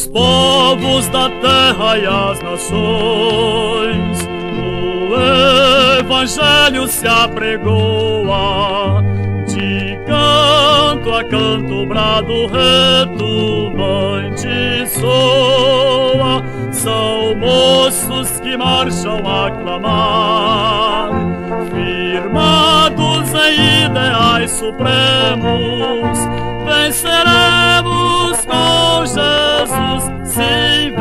povos da terra e as nações, o Evangelho se apregoa. De canto a canto, brado retumbante soa. São moços que marcham a clamar, firmados em ideais supremos. Venceremos com Jesus, sim,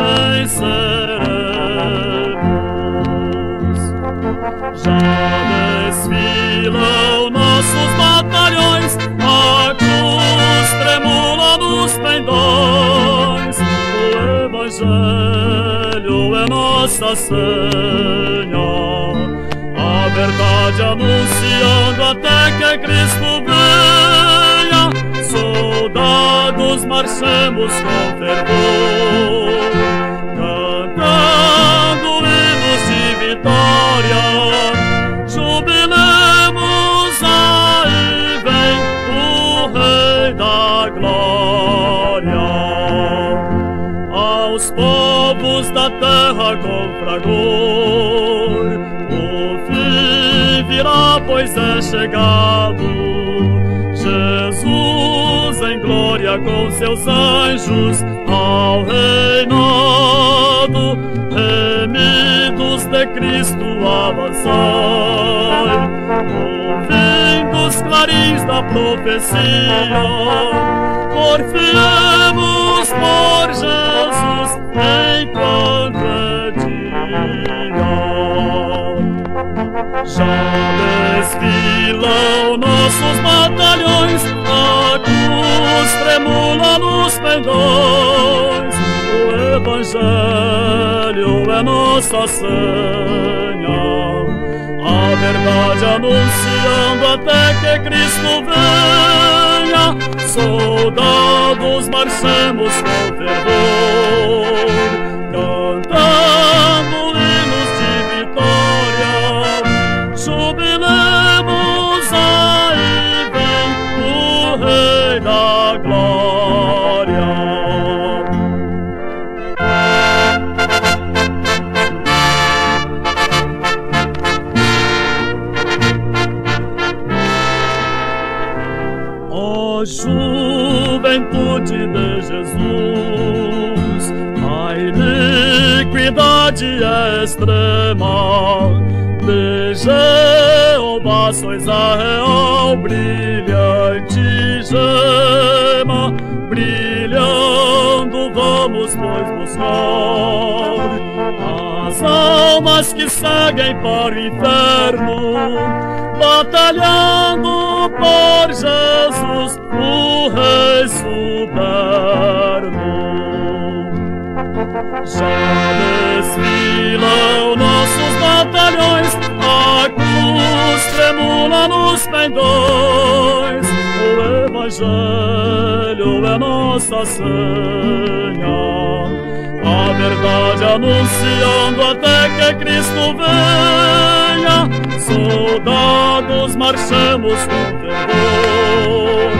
venceremos. Já desfilam nossos batalhões, a cruz tremula nos pendões. O Evangelho é nossa senha, a verdade anunciando até que Cristo venha. Soldados, marchemos com fervor, cantando hinos de vitória. Jubilemos, aí vem o Rei da Glória. Aos povos da terra com fragor, o fim virá, pois é chegado. Jesus em glória com seus anjos ao reinado, remidos de Cristo avançai, ouvindo os clarins da profecia, porfiemos por Jesus enquanto é dia. Já desfilam nossos batalhões, a cruz tremula nos pendões. O Evangelho é nossa senha, a verdade anunciando até que Cristo venha. Soldados, marchemos com fervor, cantando hinos de vitória. Jubilemos, aí vem o Rei da Glória. Ó juventude de Jesus, a iniquidade é extrema. De Jeová sois a real brilhante gema, brilhando vamos pois buscar as almas que seguem para o inferno, batalhando por Jesus, o Rei soberno. Já desfilam nossos batalhões, a cruz tremula nos pendões. O Evangelho é nossa senha, a verdade anunciando até que Cristo venha. Soldados, marchemos com fervor,